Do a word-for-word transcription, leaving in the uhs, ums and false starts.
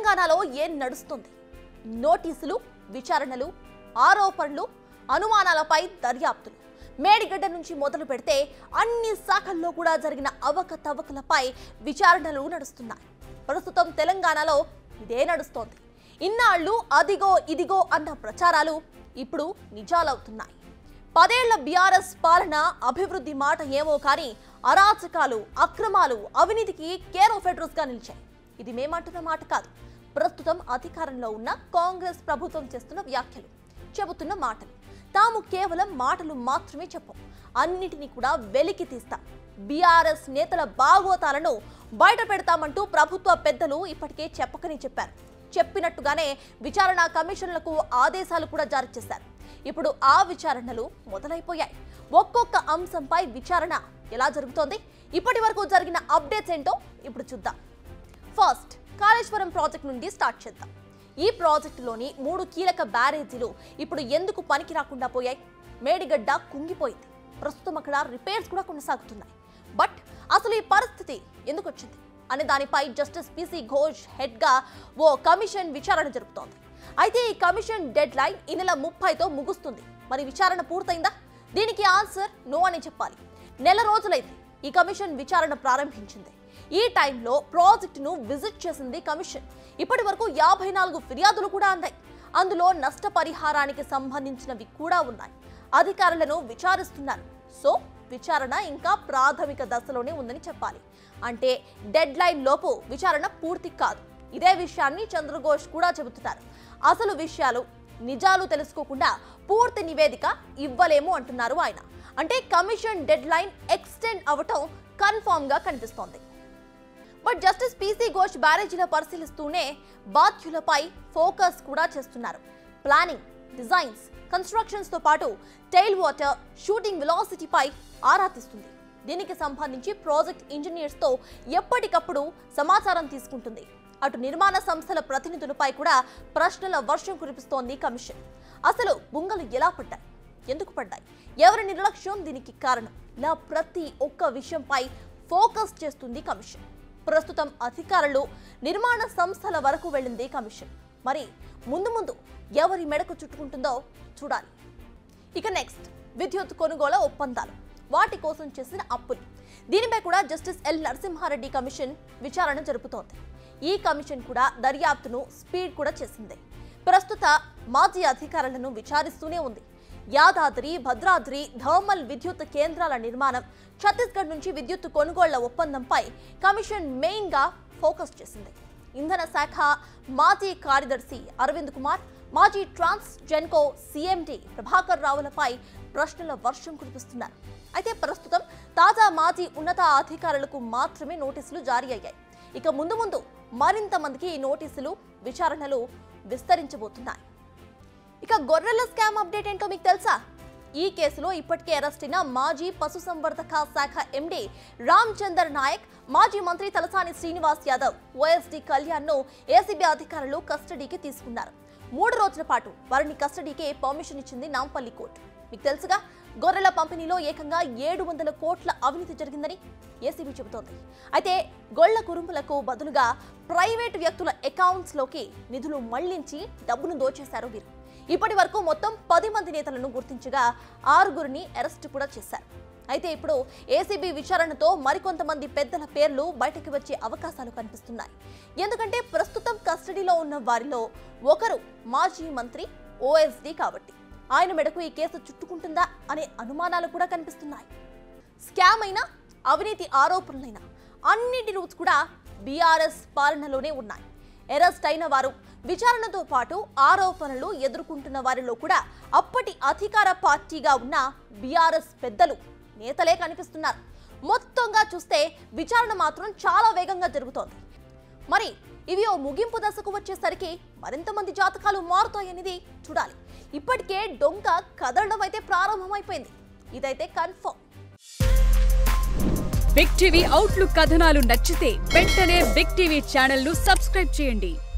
తెలంగాణలో ఏం నడుస్తుంది? నోటీసులు, విచారణలు, ఆరోపణలు, అనుమానాలపై దర్యాప్తులు. మేడిగడ్డ నుంచి మొదలు పెడితే అన్ని శాఖల్లో కూడా జరిగిన అవకతవకలపై విచారణలు నడుస్తున్నాయి. ప్రస్తుతం తెలంగాణలో ఇదే నడుస్తోంది. ఇన్నాళ్ళు అదిగో ఇదిగో అన్న ప్రచారాలు ఇప్పుడు నిజాలవుతున్నాయి. పదేళ్ల బీఆర్ఎస్ పాలన అభివృద్ధి మాట ఏమో కానీ అరాచకాలు, అక్రమాలు, అవినీతికి కేర్ ఆఫ్ అడ్రస్ గా నిలిచాయి. ఇది మేమంటున్న మాట కాదు. ప్రస్తుతం అధికారంలో ఉన్న కాంగ్రెస్ ప్రభుత్వం చేస్తున్న వ్యాఖ్యలు, చెబుతున్న మాటలు. తాము కేవలం మాటలు మాత్రమే చెప్పం, అన్నిటినీ కూడా వెలికి తీస్తాం. బీఆర్ఎస్ నేతల బాగోతాలను బయట పెడతామంటూ ప్రభుత్వ పెద్దలు ఇప్పటికే చెప్పకనే చెప్పారు. చెప్పినట్టుగానే విచారణ కమిషన్లకు ఆదేశాలు కూడా జారీ చేశారు. ఇప్పుడు ఆ విచారణలు మొదలైపోయాయి. ఒక్కొక్క అంశంపై విచారణ ఎలా జరుగుతోంది, ఇప్పటి వరకు జరిగిన అప్డేట్స్ ఏంటో ఇప్పుడు చూద్దాం. ఫస్ట్, కాళేశ్వరం ప్రాజెక్ట్ నుండి స్టార్ట్ చేద్దాం. ఈ ప్రాజెక్టులోని మూడు కీలక బ్యారేజీలు ఇప్పుడు ఎందుకు పనికి రాకుండా పోయాయి? మేడిగడ్డ కుంగిపోయింది. ప్రస్తుతం అక్కడ రిపేర్స్ కూడా కొనసాగుతున్నాయి. బట్ అసలు ఈ పరిస్థితి ఎందుకు వచ్చింది అనే దానిపై జస్టిస్ పిసి ఘోష్ హెడ్ గా ఓ కమిషన్ విచారణ జరుపుతోంది. అయితే ఈ కమిషన్ డెడ్ లైన్ ఈ నెల ముప్పైతో ముగుస్తుంది. మరి విచారణ పూర్తయిందా? దీనికి ఆన్సర్ నో అని చెప్పాలి. నెల రోజులైతే ఈ కమిషన్ విచారణ ప్రారంభించింది. ఈ టైంలో ప్రాజెక్టును విజిట్ చేసింది కమిషన్. ఇప్పటి వరకు యాభై నాలుగు ఫిర్యాదులు కూడా అందాయి. అందులో నష్టపరిహారానికి సంబంధించినవి కూడా ఉన్నాయి. అధికారులను విచారిస్తున్నారు. సో విచారణ ఇంకా ప్రాథమిక దశలోనే ఉందని చెప్పాలి. అంటే డెడ్ లైన్ లోపు విచారణ పూర్తి కాదు. ఇదే విషయాన్ని చంద్రఘోష్ కూడా చెబుతున్నారు. అసలు విషయాలు, నిజాలు తెలుసుకోకుండా పూర్తి నివేదిక ఇవ్వలేము అంటున్నారు ఆయన. అంటే కమిషన్ డెడ్ లైన్ ఎక్స్టెండ్ అవటం కన్ఫర్మ్ గా కనిపిస్తోంది. బట్ జస్టిస్ పిసి ఘోష్ బ్యారేజీల పరిశీలిస్తూనే బాధ్యులపై ఫోకస్ కూడా చేస్తున్నారు. ప్లానింగ్, డిజైన్స్, కన్స్ట్రక్షన్స్ తో పాటు టైల్ వాటర్, షూటింగ్ వెలాసిటీపై ఆరా తీస్తుంది. దీనికి సంబంధించి ప్రాజెక్ట్ ఇంజనీర్స్ తో ఎప్పటికప్పుడు సమాచారం తీసుకుంటుంది. అటు నిర్మాణ సంస్థల ప్రతినిధులపై కూడా ప్రశ్నల వర్షం కురిపిస్తోంది కమిషన్. అసలు బుంగలు ఎలా పడ్డాయి, ఎందుకు పడ్డాయి, ఎవరి నిర్లక్ష్యం దీనికి కారణం, ఇలా ప్రతి ఒక్క విషయంపై ఫోకస్ చేస్తుంది కమిషన్. ప్రస్తుతం అధికారులు, నిర్మాణ సంస్థల వరకు వెళ్ళింది కమిషన్. మరి ముందు ముందు ఎవరి మెడకు చుట్టుకుంటుందో చూడాలి. ఇక నెక్స్ట్, విద్యుత్ కొనుగోలు ఒప్పందాలు, వాటి కోసం చేసిన అప్పులు. దీనిపై కూడా జస్టిస్ ఎల్ నరసింహారెడ్డి కమిషన్ విచారణ జరుపుతోంది. ఈ కమిషన్ కూడా దర్యాప్తును స్పీడ్ కూడా చేసింది. ప్రస్తుత మాజీ అధికారులను విచారిస్తూనే ఉంది. యాదాద్రి, భద్రాద్రి థర్మల్ విద్యుత్ కేంద్రాల నిర్మాణం, ఛత్తీస్గఢ్ నుంచి విద్యుత్ కొనుగోళ్ల ఒప్పందంపై కమిషన్ మెయిన్ గా ఫోకస్ చేసింది. ఇంధన శాఖ మాజీ కార్యదర్శి అరవింద్ కుమార్, మాజీ ట్రాన్స్ జెన్కో సిఎండి ప్రభాకర్ రావులపై ప్రశ్నల వర్షం కురిపిస్తున్నారు. అయితే ప్రస్తుతం తాజా మాజీ ఉన్నత అధికారులకు మాత్రమే నోటీసులు జారీ అయ్యాయి. ఇక ముందు ముందు మరింత మందికి ఈ నోటీసులు, విచారణలు విస్తరించబోతున్నాయి. ఇక గొర్రెల స్కామ్ అప్డేట్ ఏంటో మీకు తెలుసా? ఈ కేసులో ఇప్పటికే అరెస్ట్ అయిన మాజీ పశుసంవర్ధక శాఖ ఎండీ రామ్ చందర్ నాయక్, మాజీ మంత్రి తలసాని శ్రీనివాస్ యాదవ్, ఓఎస్డీ కళ్యాణ్ ను ఏసీబీ అధికారులు కస్టడీకి తీసుకున్నారు. మూడు రోజుల పాటు వారిని కస్టడీకి పర్మిషన్ ఇచ్చింది నాంపల్లి కోర్టు. మీకు తెలుసుగా, గొర్రెల పంపిణీలో ఏకంగా ఏడు వందల కోట్ల అవినీతి జరిగిందని ఏసీబీ చెబుతోంది. అయితే గొళ్ల కురుంపులకు బదులుగా ప్రైవేటు వ్యక్తుల అకౌంట్స్ లోకి నిధులు మళ్లించి డబ్బును దోచేశారు వీరు. ఇప్పటి వరకు మొత్తం పది మంది నేతలను గుర్తించగా ఆరుగురిని అరెస్టు కూడా చేశారు. అయితే ఇప్పుడు ఏసీబీ విచారణతో మరికొంతమంది పెద్దల పేర్లు బయటకు వచ్చే అవకాశాలు కనిపిస్తున్నాయి. ఎందుకంటే ప్రస్తుతం కస్టడీలో ఉన్న వారిలో ఒకరు మాజీ మంత్రి, ఓఎస్డీ కాబట్టి ఆయన మెడకు ఈ కేసు చుట్టుకుంటుందా అనే అనుమానాలు కూడా కనిపిస్తున్నాయి. స్కామ్ అయినా, అవినీతి ఆరోపణలైనా అన్నిటి రూట్స్ కూడా బీఆర్ఎస్ పాలనలోనే ఉన్నాయి. అరెస్ట్ అయిన వారు, విచారణతో పాటు ఆరోపణలు ఎదుర్కొంటున్న వారిలో కూడా అప్పటి అధికార పార్టీగా ఉన్న బీఆర్ఎస్ పెద్దలు, నేతలే కనిపిస్తున్నారు. మొత్తంగా చూస్తే విచారణ మాత్రం చాలా వేగంగా జరుగుతోంది. మరి ఇవి ఓ ముగింపు దశకు వచ్చేసరికి మరింత మంది జాతకాలు మారుతాయనేది చూడాలి. ఇప్పటికే డొంక కదలడం అయితే ప్రారంభమైపోయింది. ఇదైతే కన్ఫర్మ్. బిగ్ టీవీ అవుట్లుక్ కథనాలు నచ్చితే వెంటనే బిగ్ టీవీ ఛానల్ ను సబ్స్క్రైబ్ చేయండి.